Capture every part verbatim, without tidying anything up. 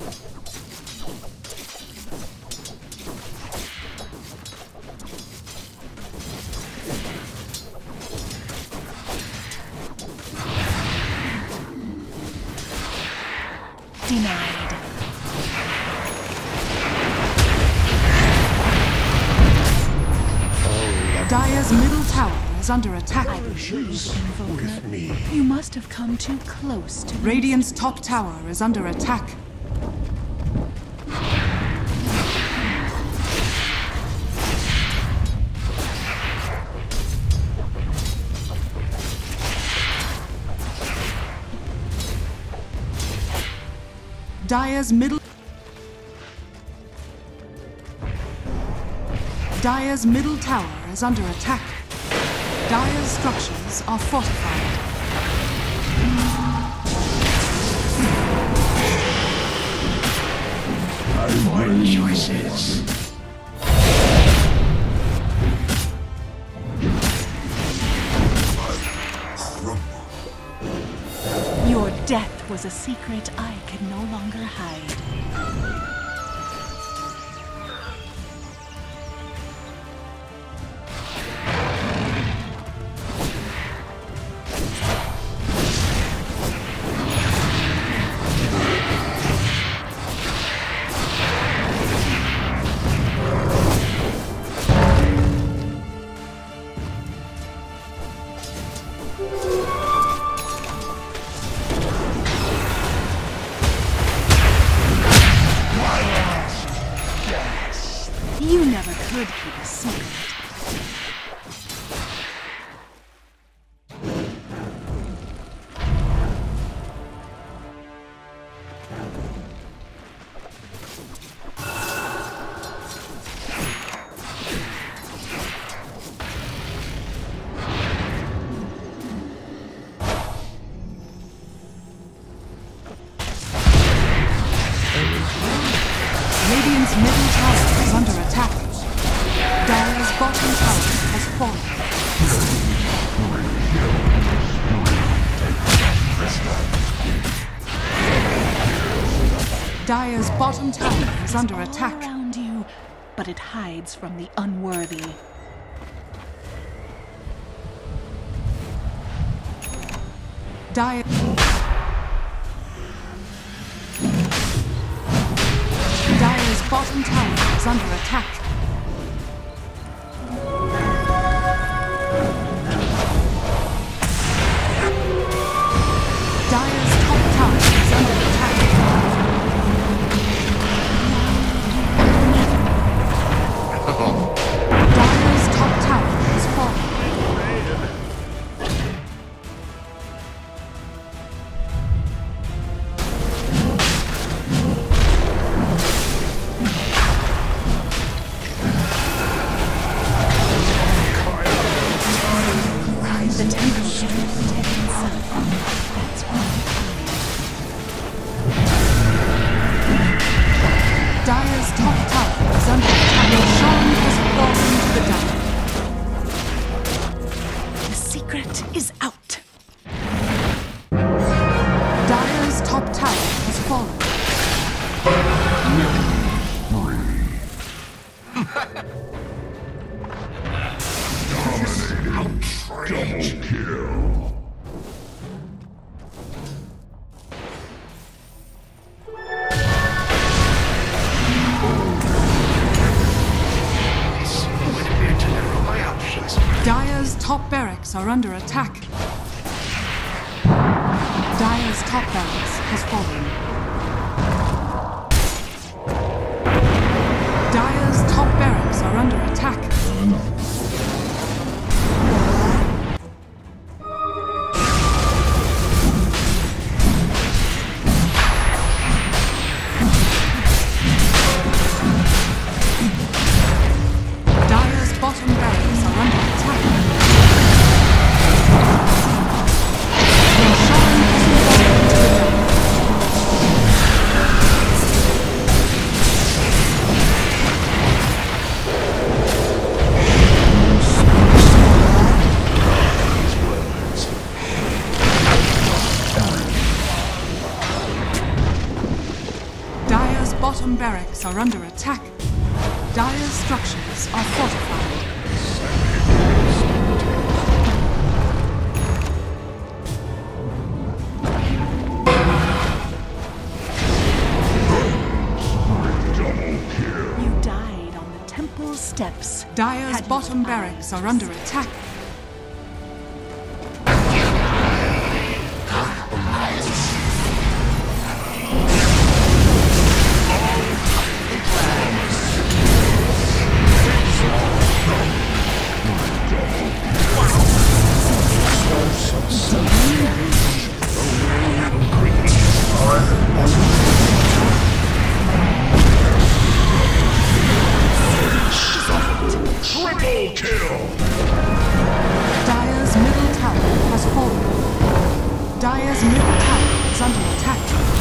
Denied. Dire's middle tower is under attack. With me. You must have come too close to Radiant's top tower is under attack. Dire's middle Dire's middle tower is under attack. Dire's structures are fortified. My choices. Your death was a secret I could no longer hide. You never could keep a secret. Radiant's middle tower is under attack. Dire's bottom tower has fallen. Dire's bottom tower is under attack. All around you, but it hides from the unworthy. Dire Dire's bottom tower is under attack. Dire's top tower is under attack. Dire's top tower has fallen. The temple should protect itself. That's why. Dire's top tower is under attack. Sean has fallen to the down. The secret is out. Dire's top tower has fallen. Double kill. This would appear to narrow my options. Dire's top barracks are under attack. Dire's top barracks has fallen. Dire's top barracks are under attack. Dire's bottom barracks are under attack. Sean has fallen to the down. bottom barracks are under attack. Dire's structures are fortified. You died on the temple steps. Dire's Had you bottom eyes barracks to are under see. attack. Triple kill! Dire's middle tower has fallen. Dire's middle tower is under attack.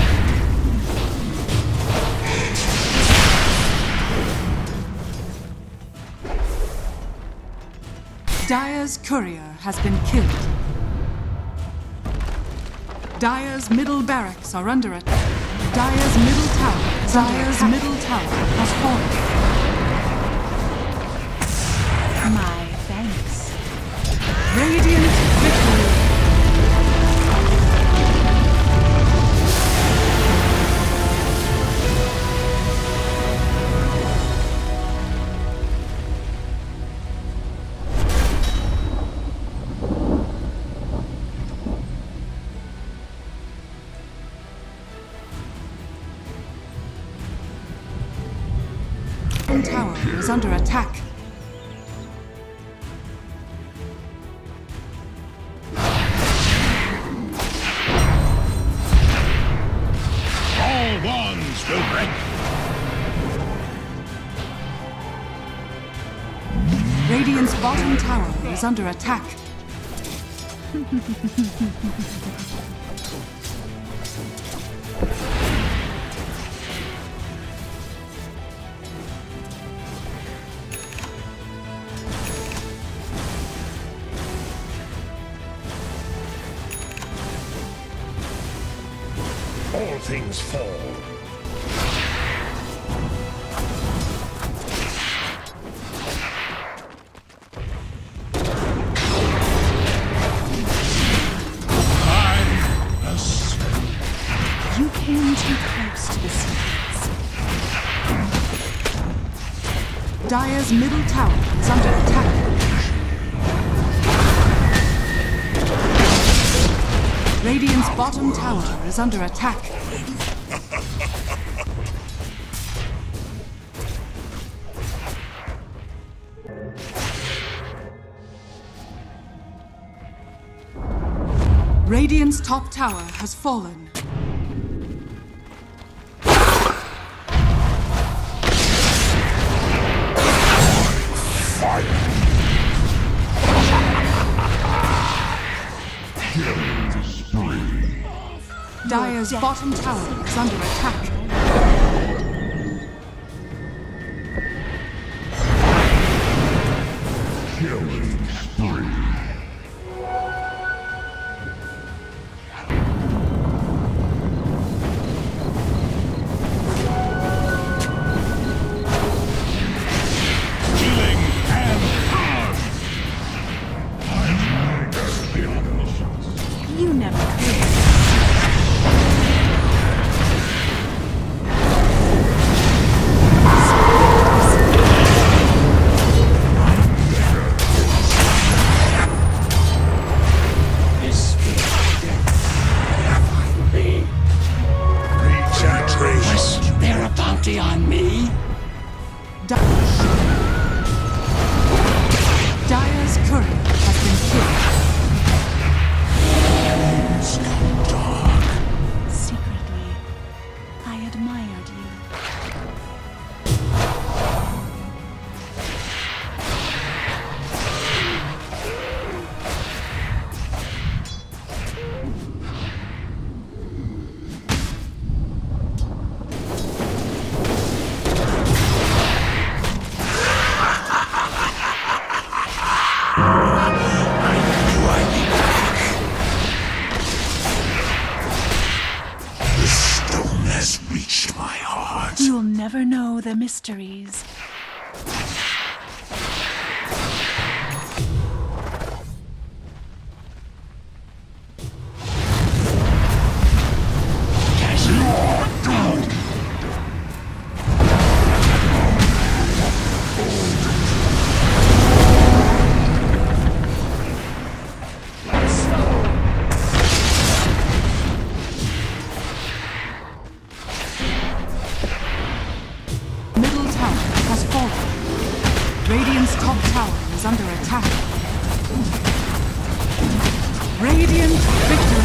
Dire's courier has been killed. Dire's middle barracks are under attack. Dire's middle tower is under Dire's attack. middle tower has fallen. My thanks. Radiant victory! The tower is under attack. All wands will break! Radiant's bottom tower is under attack. All things fall. You came too close to the secrets. Dire's middle tower is under attack. Radiant's bottom tower is under attack. Radiant's top tower has fallen. Dire's bottom tower is under attack. Killing spree. Killing and power. You never could. On me? Di Dire's courier has been killed. Secretly, I admired you. You'll never know the mysteries. Radiant's top tower is under attack. Radiant victory.